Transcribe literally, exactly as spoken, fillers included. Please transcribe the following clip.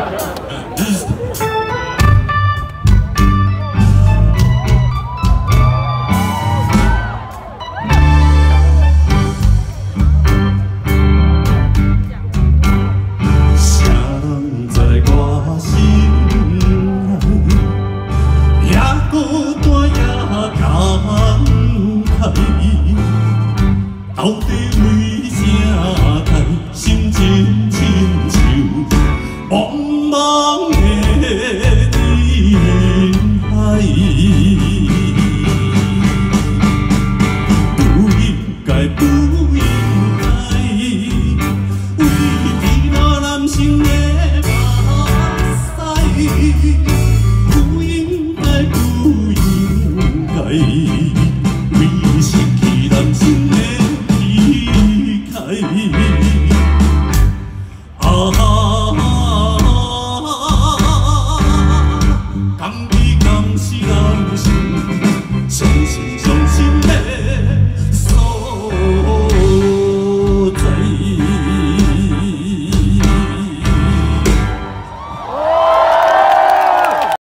到底为啥太心情亲像茫茫的人海？不应该，不应该，为彼个男性的目屎，不应该，不应该。 相信相信。